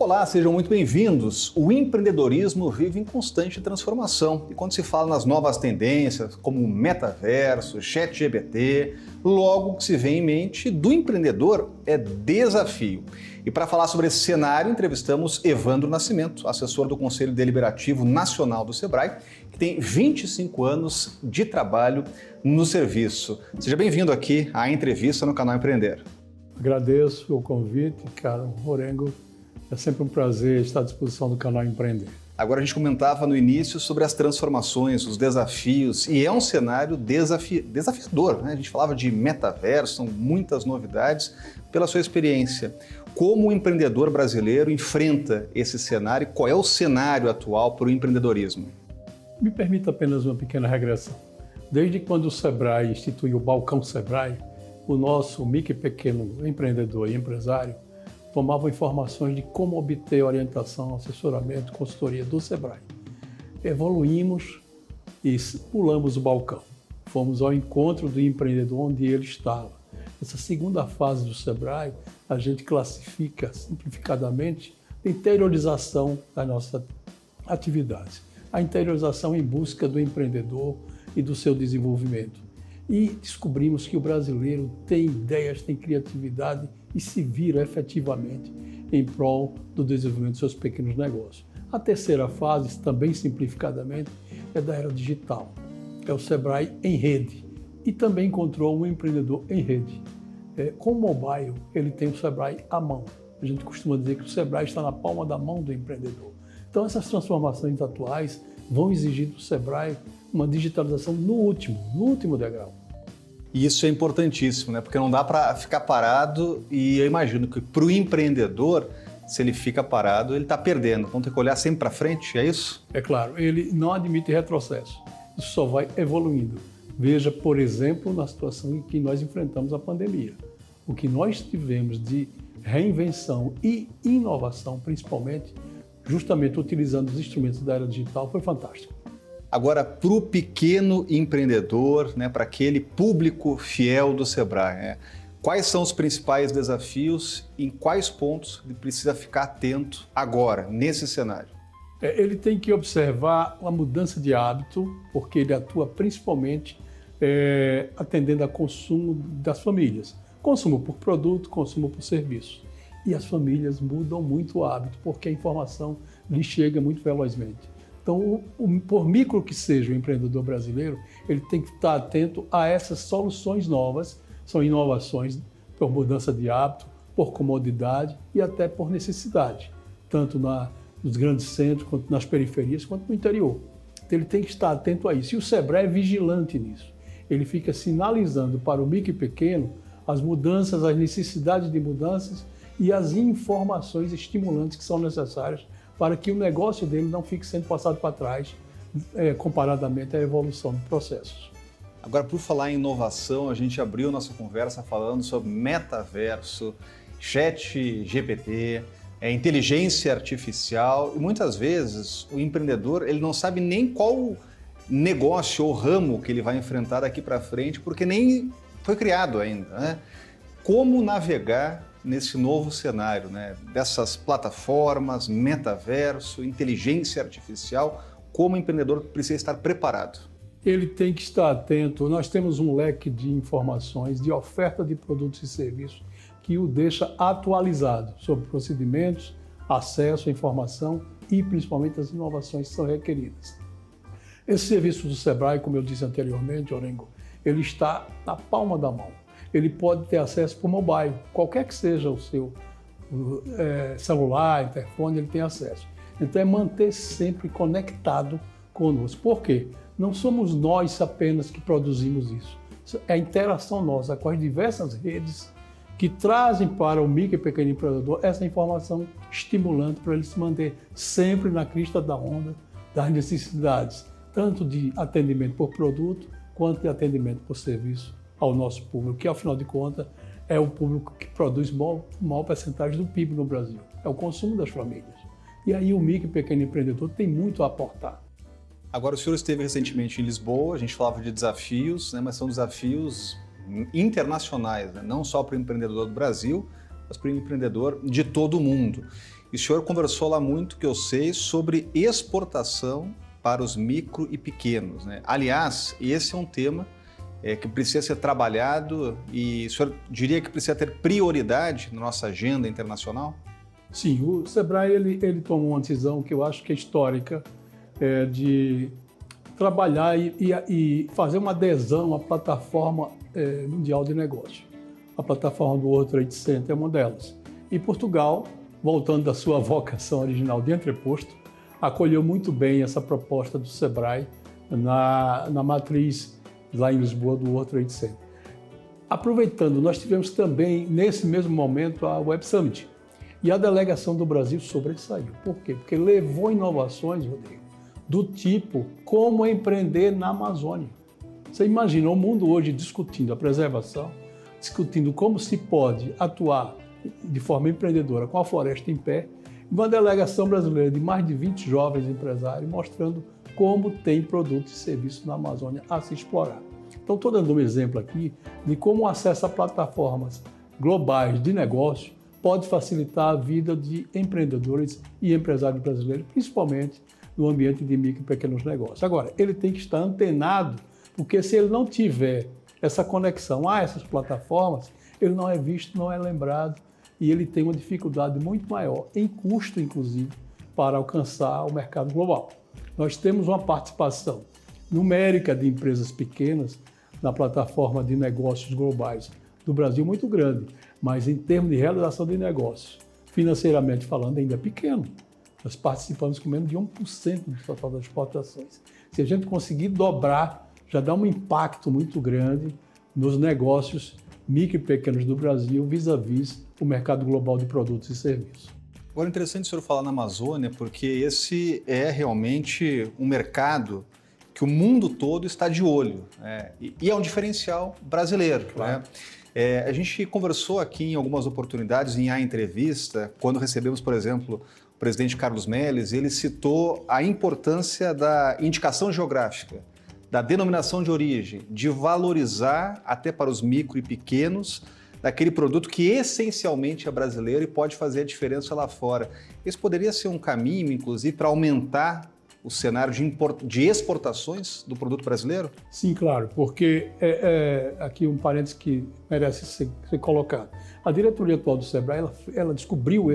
Olá, sejam muito bem-vindos. O empreendedorismo vive em constante transformação e quando se fala nas novas tendências, como o metaverso, ChatGPT, logo que se vem em mente do empreendedor é desafio. E para falar sobre esse cenário, entrevistamos Evandro Nascimento, assessor do Conselho Deliberativo Nacional do Sebrae, que tem 25 anos de trabalho no serviço. Seja bem-vindo aqui à entrevista no canal Empreender. Agradeço o convite, cara Morengo. É sempre um prazer estar à disposição do canal Empreender. Agora a gente comentava no início sobre as transformações, os desafios, e é um cenário desafiador, né? A gente falava de metaverso, são muitas novidades. Pela sua experiência, como o empreendedor brasileiro enfrenta esse cenário e qual é o cenário atual para o empreendedorismo? Me permita apenas uma pequena regressão. Desde quando o Sebrae instituiu o Balcão Sebrae, o nosso micro e pequeno empreendedor e empresário tomava informações de como obter orientação, assessoramento, consultoria do Sebrae. Evoluímos e pulamos o balcão. Fomos ao encontro do empreendedor onde ele estava. Essa segunda fase do Sebrae, a gente classifica simplificadamente a interiorização da nossa atividade. A interiorização em busca do empreendedor e do seu desenvolvimento. E descobrimos que o brasileiro tem ideias, tem criatividade e se vira efetivamente em prol do desenvolvimento dos seus pequenos negócios. A terceira fase, também simplificadamente, é da era digital. É o Sebrae em rede e também encontrou um empreendedor em rede. Com o mobile, ele tem o Sebrae à mão. A gente costuma dizer que o Sebrae está na palma da mão do empreendedor. Então, essas transformações atuais vão exigir do Sebrae uma digitalização no último degrau. E isso é importantíssimo, né? Porque não dá para ficar parado e eu imagino que para o empreendedor, se ele fica parado, ele está perdendo. Então tem que olhar sempre para frente, é isso? É claro, ele não admite retrocesso. Isso só vai evoluindo. Veja, por exemplo, na situação em que nós enfrentamos a pandemia. O que nós tivemos de reinvenção e inovação, principalmente, justamente utilizando os instrumentos da era digital, foi fantástico. Agora, para o pequeno empreendedor, né, para aquele público fiel do Sebrae, né, quais são os principais desafios e em quais pontos ele precisa ficar atento agora, nesse cenário? Ele tem que observar a mudança de hábito, porque ele atua principalmente atendendo a consumo das famílias. Consumo por produto, consumo por serviço. E as famílias mudam muito o hábito, porque a informação lhe chega muito velozmente. Então, por micro que seja o empreendedor brasileiro, ele tem que estar atento a essas soluções novas, são inovações por mudança de hábito, por comodidade e até por necessidade, tanto nos grandes centros, quanto nas periferias, quanto no interior. Então, ele tem que estar atento a isso. E o Sebrae é vigilante nisso. Ele fica sinalizando para o micro e pequeno as mudanças, as necessidades de mudanças e as informações estimulantes que são necessárias para que o negócio dele não fique sendo passado para trás, comparadamente à evolução de processos. Agora, por falar em inovação, a gente abriu nossa conversa falando sobre metaverso, ChatGPT, inteligência artificial, e muitas vezes o empreendedor ele não sabe nem qual negócio ou ramo que ele vai enfrentar daqui para frente, porque nem foi criado ainda, né? Como navegar nesse novo cenário, né? Dessas plataformas, metaverso, inteligência artificial, como o empreendedor precisa estar preparado? Ele tem que estar atento. Nós temos um leque de informações, de oferta de produtos e serviços que o deixa atualizado sobre procedimentos, acesso à informação e principalmente as inovações que são requeridas. Esse serviço do Sebrae, como eu disse anteriormente, Orengo, ele está na palma da mão. Ele pode ter acesso por mobile, qualquer que seja o seu celular, interfone, ele tem acesso. Então é manter sempre conectado conosco. Por quê? Não somos nós apenas que produzimos isso. É a interação nossa com as diversas redes que trazem para o micro e pequeno empreendedor essa informação estimulante para ele se manter sempre na crista da onda das necessidades, tanto de atendimento por produto, quanto de atendimento por serviço ao nosso público, que, afinal de contas, é o público que produz maior percentagem do PIB no Brasil. É o consumo das famílias. E aí o micro e pequeno empreendedor tem muito a aportar. Agora, o senhor esteve recentemente em Lisboa, a gente falava de desafios, né, mas são desafios internacionais, né, não só para o empreendedor do Brasil, mas para o empreendedor de todo o mundo. E o senhor conversou lá muito, que eu sei, sobre exportação para os micro e pequenos, né? Aliás, esse é um tema que precisa ser trabalhado e o senhor diria que precisa ter prioridade na nossa agenda internacional? Sim, o Sebrae ele tomou uma decisão que eu acho que é histórica, de trabalhar e fazer uma adesão à plataforma mundial de negócio. A plataforma do World Trade Center é uma delas. E Portugal, voltando da sua vocação original de entreposto, acolheu muito bem essa proposta do Sebrae na matriz lá em Lisboa do World Trade Center. Aproveitando, nós tivemos também, nesse mesmo momento, a Web Summit. E a delegação do Brasil sobressaiu. Por quê? Porque levou inovações, Rodrigo, do tipo como empreender na Amazônia. Você imagina o mundo hoje discutindo a preservação, discutindo como se pode atuar de forma empreendedora com a floresta em pé, uma delegação brasileira de mais de 20 jovens empresários mostrando como tem produtos e serviços na Amazônia a se explorar. Então, estou dando um exemplo aqui de como o acesso a plataformas globais de negócio pode facilitar a vida de empreendedores e empresários brasileiros, principalmente no ambiente de micro e pequenos negócios. Agora, ele tem que estar antenado, porque se ele não tiver essa conexão a essas plataformas, ele não é visto, não é lembrado e ele tem uma dificuldade muito maior, em custo inclusive, para alcançar o mercado global. Nós temos uma participação numérica de empresas pequenas na plataforma de negócios globais do Brasil muito grande, mas em termos de realização de negócios, financeiramente falando, ainda é pequeno. Nós participamos com menos de 1% do total das exportações. Se a gente conseguir dobrar, já dá um impacto muito grande nos negócios micro e pequenos do Brasil vis-à-vis o mercado global de produtos e serviços. Agora, é interessante o senhor falar na Amazônia, porque esse é realmente um mercado que o mundo todo está de olho, né? E é um diferencial brasileiro. Claro. Né? A gente conversou aqui em algumas oportunidades, em A Entrevista, quando recebemos, por exemplo, o presidente Carlos Melles, ele citou a importância da indicação geográfica, da denominação de origem, de valorizar até para os micro e pequenos daquele produto que essencialmente é brasileiro e pode fazer a diferença lá fora. Esse poderia ser um caminho, inclusive, para aumentar o cenário de exportações do produto brasileiro? Sim, claro, porque aqui um parênteses que merece ser colocado. A diretoria atual do Sebrae, ela descobriu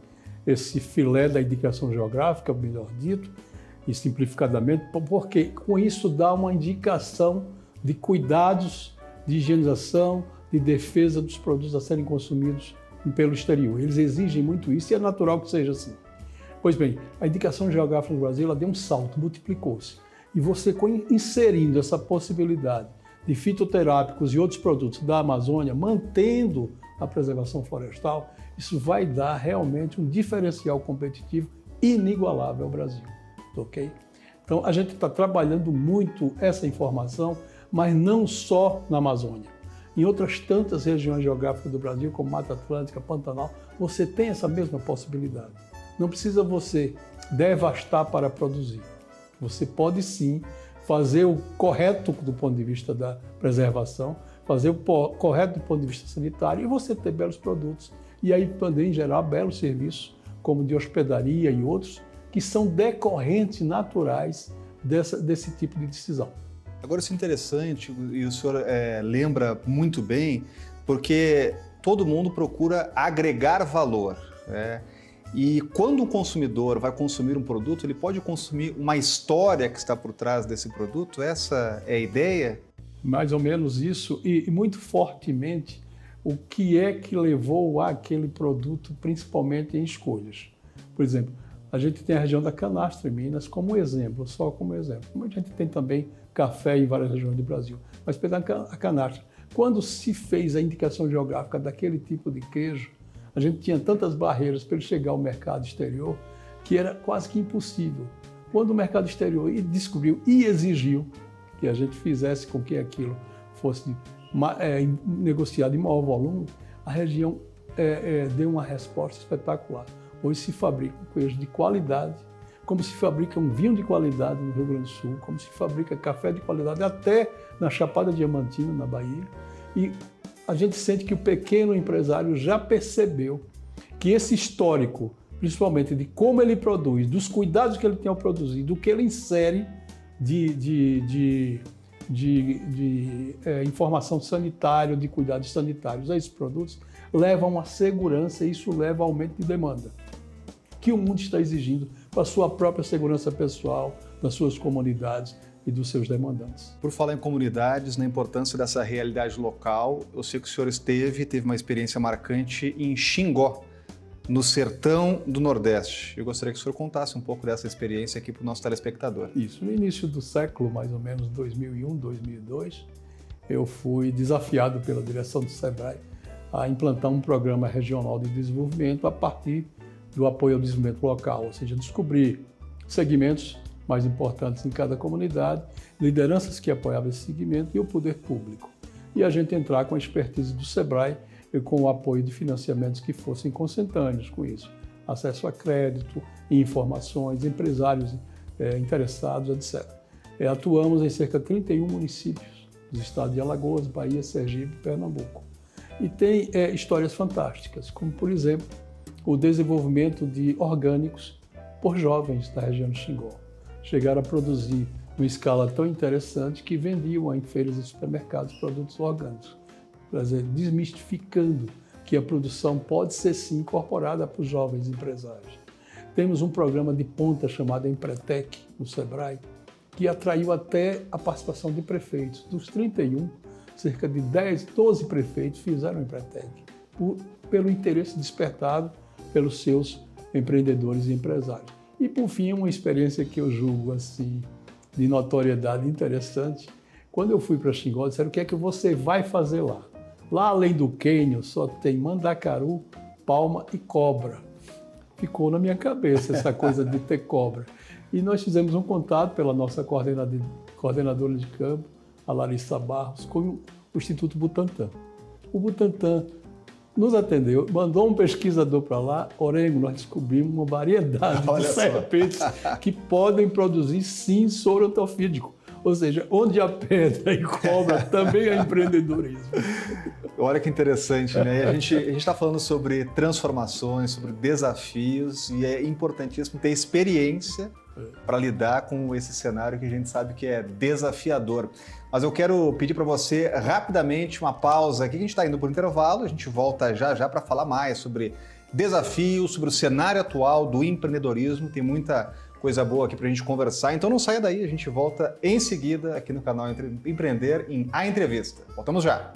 esse filé da indicação geográfica, melhor dito, e simplificadamente, porque com isso dá uma indicação de cuidados de higienização, de defesa dos produtos a serem consumidos pelo exterior. Eles exigem muito isso e é natural que seja assim. Pois bem, a indicação geográfica no Brasil ela deu um salto, multiplicou-se. E você inserindo essa possibilidade de fitoterápicos e outros produtos da Amazônia, mantendo a preservação florestal, isso vai dar realmente um diferencial competitivo inigualável ao Brasil. Ok? Então, a gente está trabalhando muito essa informação, mas não só na Amazônia. Em outras tantas regiões geográficas do Brasil, como Mata Atlântica, Pantanal, você tem essa mesma possibilidade. Não precisa você devastar para produzir. Você pode sim fazer o correto do ponto de vista da preservação, fazer o correto do ponto de vista sanitário e você ter belos produtos e aí também gerar belos serviços, como de hospedaria e outros, que são decorrentes naturais desse tipo de decisão. Agora, isso é interessante e o senhor lembra muito bem, porque todo mundo procura agregar valor, né? E quando o consumidor vai consumir um produto, ele pode consumir uma história que está por trás desse produto? Essa é a ideia? Mais ou menos isso, e muito fortemente o que é que levou àquele produto, principalmente em escolhas. Por exemplo, a gente tem a região da canastra em Minas como exemplo, só como exemplo. Como a gente tem também café em várias regiões do Brasil. Mas pela a canastra, quando se fez a indicação geográfica daquele tipo de queijo, a gente tinha tantas barreiras para ele chegar ao mercado exterior que era quase que impossível. Quando o mercado exterior descobriu e exigiu que a gente fizesse com que aquilo fosse negociado em maior volume, a região deu uma resposta espetacular. Hoje se fabrica um queijo de qualidade, como se fabrica um vinho de qualidade no Rio Grande do Sul, como se fabrica café de qualidade até na Chapada Diamantina, na Bahia. E a gente sente que o pequeno empresário já percebeu que esse histórico, principalmente de como ele produz, dos cuidados que ele tem ao produzir, do que ele insere de informação sanitária, de cuidados sanitários a esses produtos, levam a segurança e isso leva ao aumento de demanda, que o mundo está exigindo para a sua própria segurança pessoal, das suas comunidades e dos seus demandantes. Por falar em comunidades, na importância dessa realidade local, eu sei que o senhor teve uma experiência marcante em Xingó, no sertão do Nordeste. Eu gostaria que o senhor contasse um pouco dessa experiência aqui para o nosso telespectador. Isso, no início do século, mais ou menos 2001, 2002, eu fui desafiado pela direção do SEBRAE a implantar um programa regional de desenvolvimento a partir do apoio ao desenvolvimento local, ou seja, descobrir segmentos mais importantes em cada comunidade, lideranças que apoiavam esse segmento e o poder público. E a gente entrar com a expertise do SEBRAE e com o apoio de financiamentos que fossem consentâneos com isso. Acesso a crédito, informações, empresários interessados, etc. Atuamos em cerca de 31 municípios dos estados de Alagoas, Bahia, Sergipe e Pernambuco. E tem histórias fantásticas, como, por exemplo, o desenvolvimento de orgânicos por jovens da região de Xingó. Chegaram a produzir uma escala tão interessante que vendiam em feiras e supermercados produtos orgânicos, quer dizer, desmistificando que a produção pode ser sim incorporada para os jovens empresários. Temos um programa de ponta chamado Empretec, no SEBRAE, que atraiu até a participação de prefeitos. Dos 31, cerca de 10, 12 prefeitos fizeram Empretec, pelo interesse despertado pelos seus empreendedores e empresários. E, por fim, uma experiência que eu julgo assim, de notoriedade interessante. Quando eu fui para Xingó, disseram: o que é que você vai fazer lá? Lá, além do quênio, só tem mandacaru, palma e cobra. Ficou na minha cabeça essa coisa de ter cobra. E nós fizemos um contato pela nossa coordenadora de campo, a Larissa Barros, com o Instituto Butantan. O Butantan nos atendeu, mandou um pesquisador para lá. Orengo, nós descobrimos uma variedade de serpentes que podem produzir, sim, soro antofídico. Ou seja, onde há pedra e cobra, também há empreendedorismo. Olha que interessante, né? A gente está falando sobre transformações, sobre desafios, e é importantíssimo ter experiência para lidar com esse cenário que a gente sabe que é desafiador. Mas eu quero pedir para você rapidamente uma pausa aqui, que a gente está indo por intervalo, a gente volta já para falar mais sobre desafios, sobre o cenário atual do empreendedorismo, tem muita coisa boa aqui para a gente conversar, então não saia daí, a gente volta em seguida aqui no canal Empreender em A Entrevista. Voltamos já!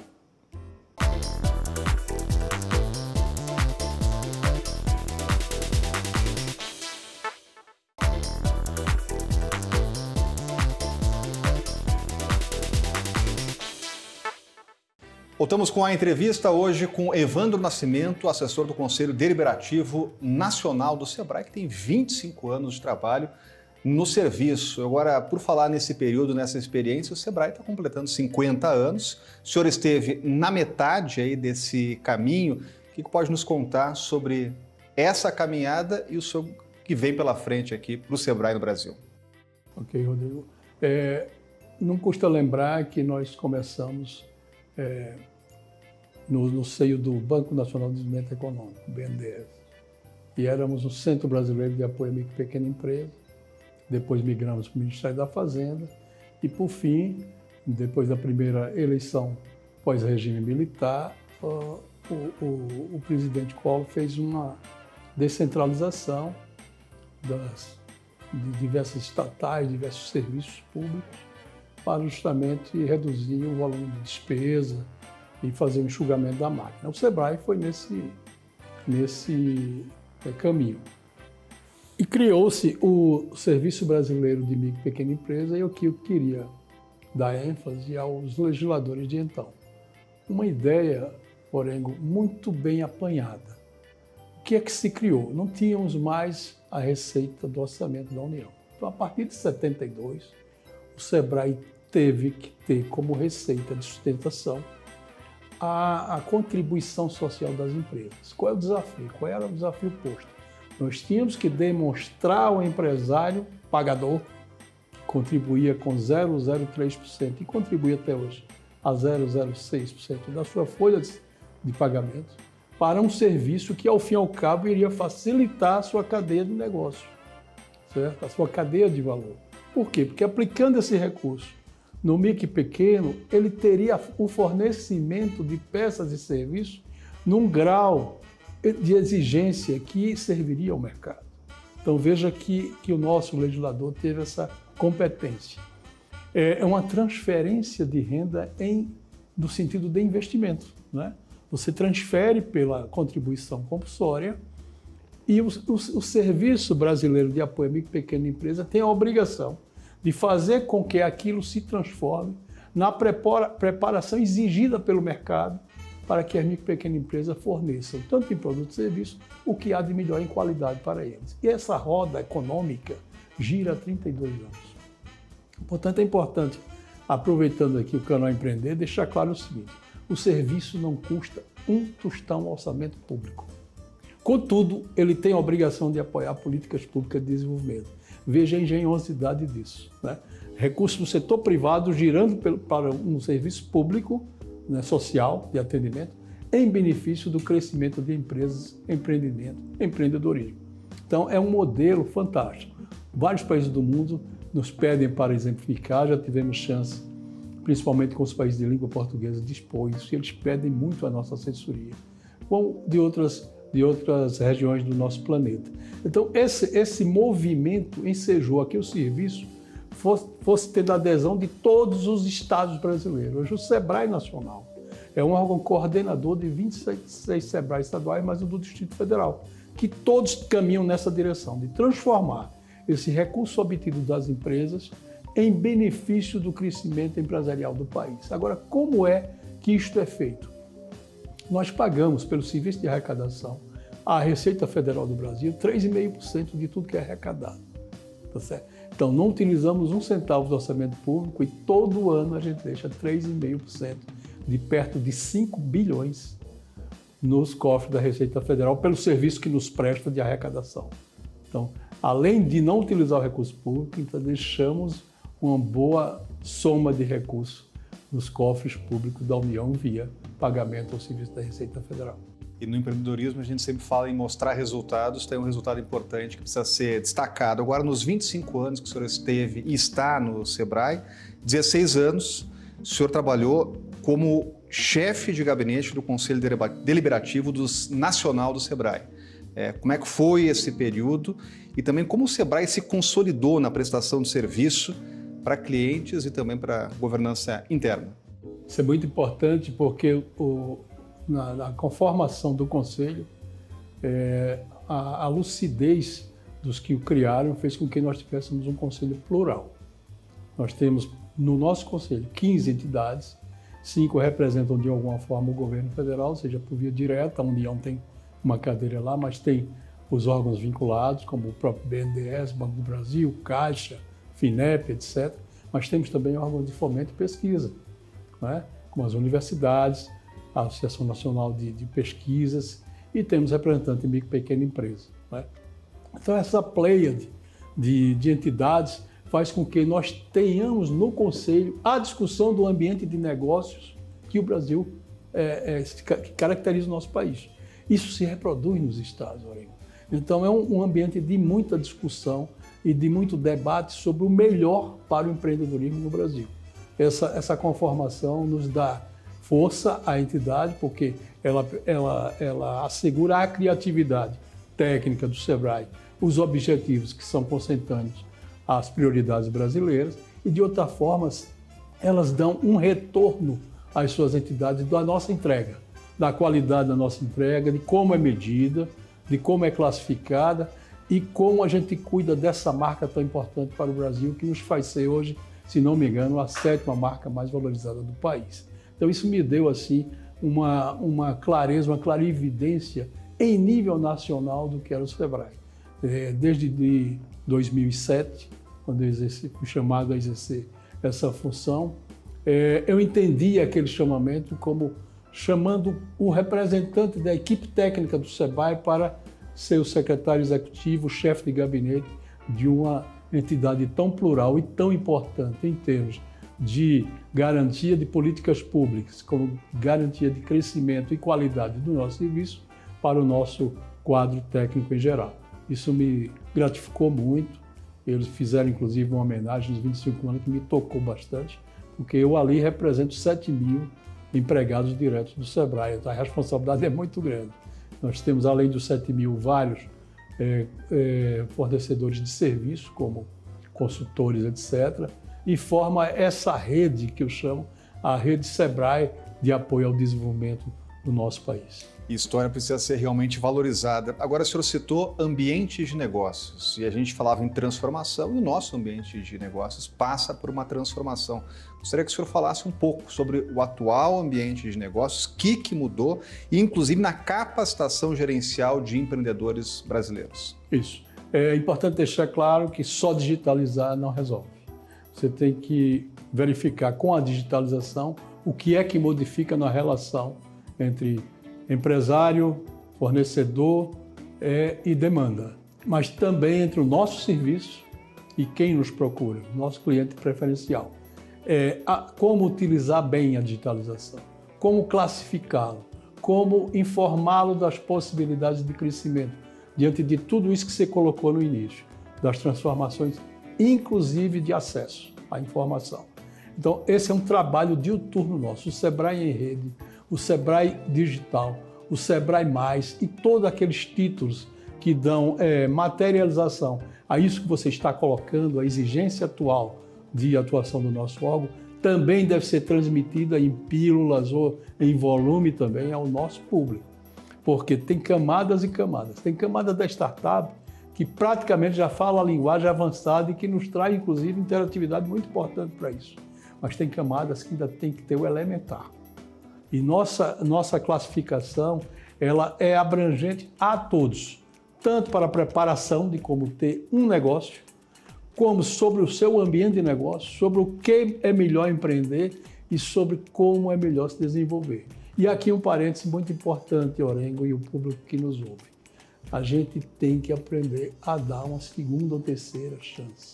Voltamos com a entrevista hoje com Evandro Nascimento, assessor do Conselho Deliberativo Nacional do SEBRAE, que tem 25 anos de trabalho no serviço. Agora, por falar nesse período, nessa experiência, o SEBRAE está completando 50 anos. O senhor esteve na metade aí desse caminho. O que pode nos contar sobre essa caminhada e o senhor que vem pela frente aqui para o SEBRAE no Brasil? Ok, Rodrigo. Não custa lembrar que nós começamos no seio do Banco Nacional de Desenvolvimento Econômico, BNDES. E éramos o Centro Brasileiro de Apoio à Micro e Pequena Empresa. Depois migramos para o Ministério da Fazenda. E, por fim, depois da primeira eleição pós-regime militar, o presidente Collor fez uma descentralização de diversas estatais, diversos serviços públicos, para justamente reduzir o volume de despesa e fazer um enxugamento da máquina. O SEBRAE foi nesse caminho. E criou-se o Serviço Brasileiro de Micro e Pequena Empresa, e eu queria dar ênfase aos legisladores de então. Uma ideia, Orengo, muito bem apanhada. O que é que se criou? Não tínhamos mais a receita do orçamento da União. Então, a partir de 72, o SEBRAE teve que ter como receita de sustentação a contribuição social das empresas. Qual é o desafio? Qual era o desafio posto? Nós tínhamos que demonstrar ao empresário pagador, que contribuía com 0,03% e contribui até hoje a 0,06% da sua folha de pagamento, para um serviço que, ao fim e ao cabo, iria facilitar a sua cadeia de negócio, certo? A sua cadeia de valor. Por quê? Porque aplicando esse recurso no micro e pequeno, ele teria o fornecimento de peças e serviços num grau de exigência que serviria ao mercado. Então veja que o nosso legislador teve essa competência. É uma transferência de renda no sentido de investimento, né? Você transfere pela contribuição compulsória e o Serviço Brasileiro de Apoio à Micro e Pequena Empresa tem a obrigação de fazer com que aquilo se transforme na preparação exigida pelo mercado para que as micro e pequenas empresas forneçam, tanto em produto e serviço, o que há de melhor em qualidade para eles. E essa roda econômica gira há 32 anos. Portanto, é importante, aproveitando aqui o canal Empreender, deixar claro o seguinte: o serviço não custa um tostão ao orçamento público. Contudo, ele tem a obrigação de apoiar políticas públicas de desenvolvimento. Veja a engenhosidade disso, né? Recursos do setor privado girando para um serviço público, né, social, de atendimento, em benefício do crescimento de empresas, empreendimento, empreendedorismo. Então, é um modelo fantástico. Vários países do mundo nos pedem para exemplificar, já tivemos chance, principalmente com os países de língua portuguesa, de expor isso, e eles pedem muito a nossa assessoria, como de outras regiões do nosso planeta. Então, esse movimento ensejou a que o serviço fosse ter a adesão de todos os estados brasileiros. Hoje, o SEBRAE Nacional é um órgão coordenador de 26 SEBRAE estaduais, mais o do Distrito Federal, que todos caminham nessa direção, de transformar esse recurso obtido das empresas em benefício do crescimento empresarial do país. Agora, como é que isto é feito? Nós pagamos pelo serviço de arrecadação à Receita Federal do Brasil 3,5% de tudo que é arrecadado. Tá certo? Então, não utilizamos um centavo do orçamento público e todo ano a gente deixa 3,5% de perto de 5 bilhões nos cofres da Receita Federal pelo serviço que nos presta de arrecadação. Então, além de não utilizar o recurso público, então deixamos uma boa soma de recursos nos cofres públicos da União via pagamento ao serviço da Receita Federal. E no empreendedorismo a gente sempre fala em mostrar resultados, tem um resultado importante que precisa ser destacado. Agora, nos 25 anos que o senhor esteve e está no SEBRAE, 16 anos, o senhor trabalhou como chefe de gabinete do Conselho Deliberativo Nacional do SEBRAE. Como é que foi esse período e também como o SEBRAE se consolidou na prestação de serviço para clientes e também para governança interna? Isso é muito importante porque na conformação do Conselho, a lucidez dos que o criaram fez com que nós tivéssemos um Conselho plural. Nós temos no nosso Conselho 15 entidades, 5 representam de alguma forma o governo federal, seja por via direta, a União tem uma cadeira lá, mas tem os órgãos vinculados, como o próprio BNDES, Banco do Brasil, Caixa, FINEP, etc. Mas temos também órgãos de fomento e pesquisa, né? Como as universidades, a Associação Nacional de Pesquisas, e temos representantes de micro e pequena empresa, né? Então, essa pleiade de entidades faz com que nós tenhamos no Conselho a discussão do ambiente de negócios que o Brasil que caracteriza o nosso país. Isso se reproduz nos estados, Aurélio. Então, é um ambiente de muita discussão e de muito debate sobre o melhor para o empreendedorismo no Brasil. Essa conformação nos dá força à entidade, porque ela assegura a criatividade técnica do SEBRAE, os objetivos que são consentâneos às prioridades brasileiras, e de outra forma, elas dão um retorno às suas entidades da nossa entrega, da qualidade da nossa entrega, de como é medida, de como é classificada e como a gente cuida dessa marca tão importante para o Brasil, que nos faz ser hoje, se não me engano, a 7ª marca mais valorizada do país. Então isso me deu assim uma clareza, uma clarividência em nível nacional do que era o SEBRAE. Desde 2007, quando eu fui chamado a exercer essa função, eu entendi aquele chamamento como chamando o representante da equipe técnica do SEBRAE para ser o secretário executivo, o chefe de gabinete de uma entidade tão plural e tão importante em termos de garantia de políticas públicas, como garantia de crescimento e qualidade do nosso serviço, para o nosso quadro técnico em geral. Isso me gratificou muito. Eles fizeram, inclusive, uma homenagem nos 25 anos que me tocou bastante, porque eu ali represento 7.000 empregados diretos do Sebrae. Então, a responsabilidade é muito grande. Nós temos, além dos 7.000, vários fornecedores de serviços, como consultores, etc., e forma essa rede que eu chamo a rede Sebrae de apoio ao desenvolvimento do nosso país. E história precisa ser realmente valorizada. Agora, o senhor citou ambientes de negócios, e a gente falava em transformação, e o nosso ambiente de negócios passa por uma transformação. Gostaria que o senhor falasse um pouco sobre o atual ambiente de negócios, o que mudou, e inclusive na capacitação gerencial de empreendedores brasileiros. Isso. É importante deixar claro que só digitalizar não resolve. Você tem que verificar com a digitalização o que é que modifica na relação entre empresário, fornecedor e demanda, mas também entre o nosso serviço e quem nos procura, nosso cliente preferencial. Como utilizar bem a digitalização, como classificá-lo, como informá-lo das possibilidades de crescimento, diante de tudo isso que você colocou no início, das transformações, inclusive de acesso à informação. Então, esse é um trabalho diuturno nosso, o Sebrae em Rede, o Sebrae Digital, o Sebrae Mais e todos aqueles títulos que dão materialização a isso que você está colocando, a exigência atual de atuação do nosso órgão, também deve ser transmitida em pílulas ou em volume também ao nosso público. Porque tem camadas e camadas. Tem camada da startup que praticamente já fala a linguagem avançada e que nos traz, inclusive, interatividade muito importante para isso. Mas tem camadas que ainda tem que ter o elementar. E nossa classificação, ela é abrangente a todos, tanto para a preparação de como ter um negócio, como sobre o seu ambiente de negócio, sobre o que é melhor empreender e sobre como é melhor se desenvolver. E aqui um parêntese muito importante, Orengo, e o público que nos ouve. A gente tem que aprender a dar uma segunda ou terceira chance.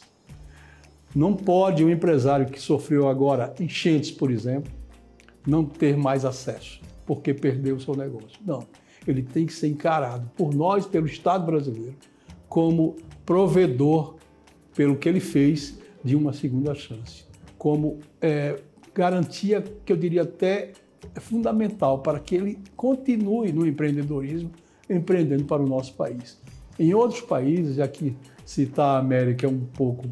Não pode um empresário que sofreu agora enchentes, por exemplo, não ter mais acesso, porque perdeu o seu negócio. Não, ele tem que ser encarado por nós, pelo Estado brasileiro, como provedor, pelo que ele fez, de uma segunda chance. Como garantia, que eu diria até fundamental, para que ele continue no empreendedorismo, empreendendo para o nosso país. Em outros países, aqui citar a América é um pouco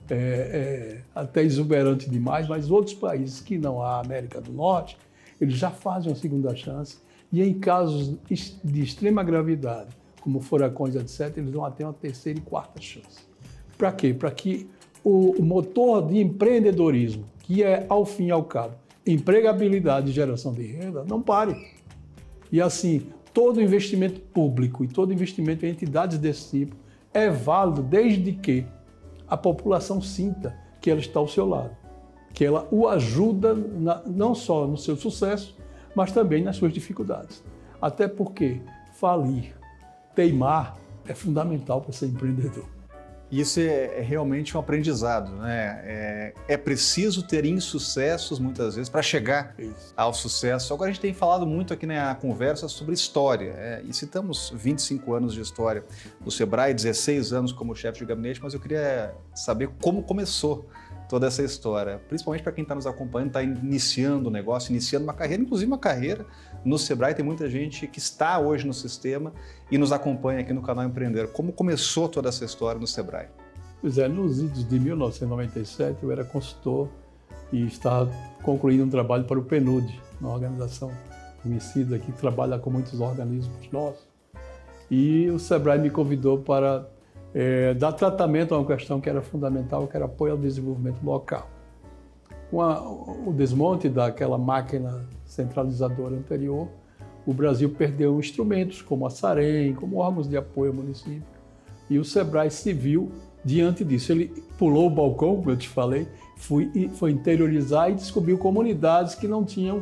até exuberante demais, mas outros países que não a América do Norte, eles já fazem uma segunda chance e em casos de extrema gravidade, como furacões, etc., eles vão até uma terceira e quarta chance. Para quê? Para que o motor de empreendedorismo, que é, ao fim e ao cabo, empregabilidade e geração de renda, não pare. E assim, todo investimento público e todo investimento em entidades desse tipo é válido desde que a população sinta que ela está ao seu lado, que ela o ajuda não só no seu sucesso, mas também nas suas dificuldades. Até porque falir, teimar, é fundamental para ser empreendedor. Isso é realmente um aprendizado, né? É preciso ter insucessos, muitas vezes, para chegar ao sucesso. Agora, a gente tem falado muito aqui na conversa sobre história, e citamos 25 anos de história do Sebrae, 16 anos como chefe de gabinete, mas eu queria saber como começou toda essa história, principalmente para quem está nos acompanhando, está iniciando o negócio, iniciando uma carreira, inclusive uma carreira no Sebrae. Tem muita gente que está hoje no sistema e nos acompanha aqui no canal Empreender. Como começou toda essa história no Sebrae? Pois é, nos idos de 1997 eu era consultor e estava concluindo um trabalho para o PNUD, uma organização conhecida que trabalha com muitos organismos nossos. E o Sebrae me convidou para dar tratamento a uma questão que era fundamental, que era apoio ao desenvolvimento local. Com o desmonte daquela máquina centralizadora anterior, o Brasil perdeu instrumentos como a Sarem, como órgãos de apoio ao município, e o Sebrae se viu diante disso. Ele pulou o balcão, como eu te falei, foi interiorizar e descobriu comunidades que não tinham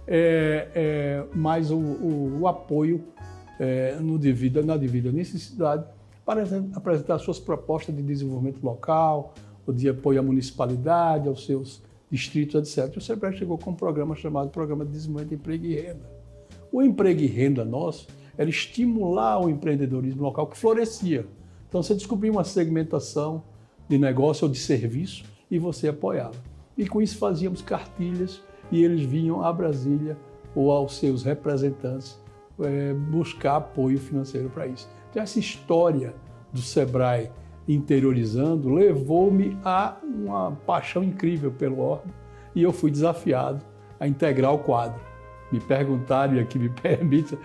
mais o apoio na devida necessidade, para apresentar suas propostas de desenvolvimento local, ou de apoio à municipalidade, aos seus distritos, etc. O Sebrae chegou com um programa chamado Programa de Desenvolvimento de Emprego e Renda. O emprego e renda nosso era estimular o empreendedorismo local que florescia. Então você descobria uma segmentação de negócio ou de serviço e você apoiava. E com isso fazíamos cartilhas e eles vinham a Brasília ou aos seus representantes buscar apoio financeiro para isso. Então essa história do Sebrae interiorizando levou-me a uma paixão incrível pelo órgão e eu fui desafiado a integrar o quadro. Me perguntaram, e aqui me permita,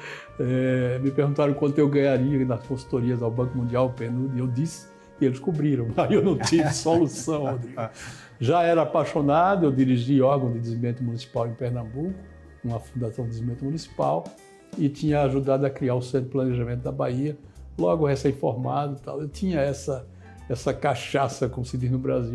me perguntaram quanto eu ganharia nas consultorias ao Banco Mundial, ao PNUD, e eu disse, e eles cobriram. Aí eu não tive solução, Rodrigo. Já era apaixonado, eu dirigi órgão de desenvolvimento municipal em Pernambuco, uma fundação de desenvolvimento municipal, e tinha ajudado a criar o Centro de Planejamento da Bahia, logo recém-formado e tal. Eu tinha essa cachaça, como se diz no Brasil,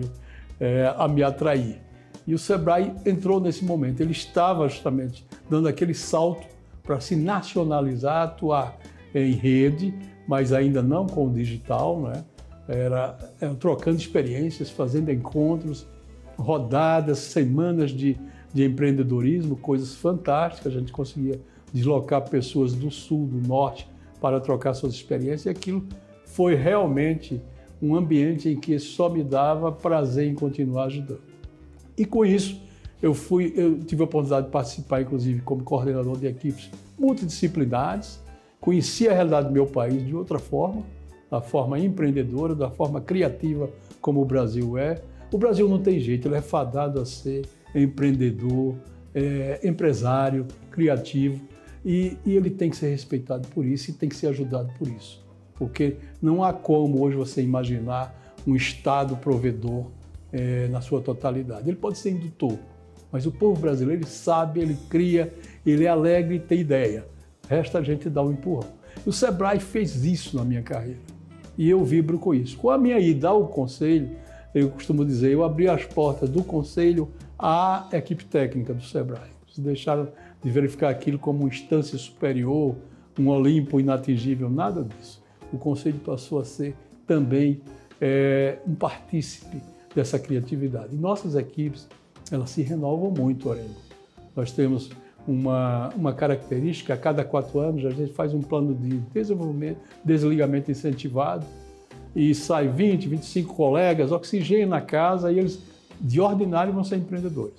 a me atrair. E o Sebrae entrou nesse momento. Ele estava justamente dando aquele salto para se nacionalizar, atuar em rede, mas ainda não com o digital, né? Era trocando experiências, fazendo encontros, rodadas, semanas de empreendedorismo, coisas fantásticas. A gente conseguia deslocar pessoas do sul, do norte, para trocar suas experiências. E aquilo foi realmente um ambiente em que só me dava prazer em continuar ajudando. E com isso, eu tive a oportunidade de participar, inclusive, como coordenador de equipes multidisciplinares, conheci a realidade do meu país de outra forma, da forma empreendedora, da forma criativa como o Brasil é. O Brasil não tem jeito, ele é fadado a ser empreendedor, empresário, criativo, e ele tem que ser respeitado por isso e tem que ser ajudado por isso. Porque não há como hoje você imaginar um Estado provedor na sua totalidade. Ele pode ser indutor, mas o povo brasileiro ele sabe, ele cria, ele é alegre e tem ideia. Resta a gente dar um empurrão. E o Sebrae fez isso na minha carreira e eu vibro com isso. Com a minha ida ao Conselho, eu costumo dizer, eu abri as portas do Conselho à equipe técnica do Sebrae. Eles deixaram de verificar aquilo como uma instância superior, um Olimpo inatingível, nada disso. O Conselho passou a ser também um partícipe dessa criatividade. E nossas equipes, elas se renovam muito, Orengo. Nós temos uma característica, a cada 4 anos a gente faz um plano de desenvolvimento, desligamento incentivado e sai 20, 25 colegas, oxigênio na casa e eles, de ordinário, vão ser empreendedores.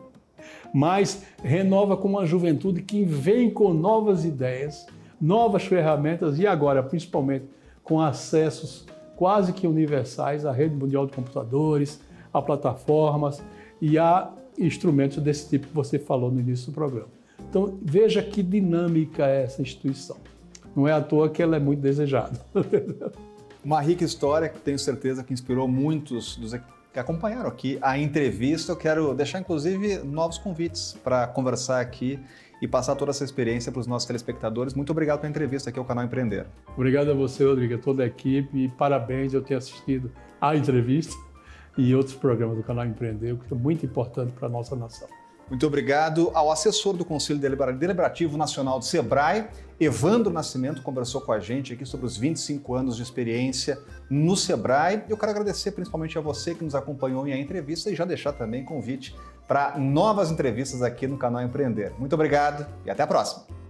Mas renova com uma juventude que vem com novas ideias, novas ferramentas e agora, principalmente, com acessos quase que universais à rede mundial de computadores, a plataformas e a instrumentos desse tipo que você falou no início do programa. Então, veja que dinâmica é essa instituição. Não é à toa que ela é muito desejada. Uma rica história que tenho certeza que inspirou muitos dos que acompanharam aqui a entrevista. Eu quero deixar, inclusive, novos convites para conversar aqui e passar toda essa experiência para os nossos telespectadores. Muito obrigado pela entrevista aqui ao Canal Empreender. Obrigado a você, Rodrigo, a toda a equipe e parabéns. Eu tenho assistido à entrevista e outros programas do Canal Empreender, que é muito importante para a nossa nação. Muito obrigado ao assessor do Conselho Deliberativo Nacional do Sebrae, Evandro Nascimento, conversou com a gente aqui sobre os 25 anos de experiência no Sebrae. Eu quero agradecer principalmente a você que nos acompanhou em a entrevista e já deixar também convite para novas entrevistas aqui no Canal Empreender. Muito obrigado e até a próxima!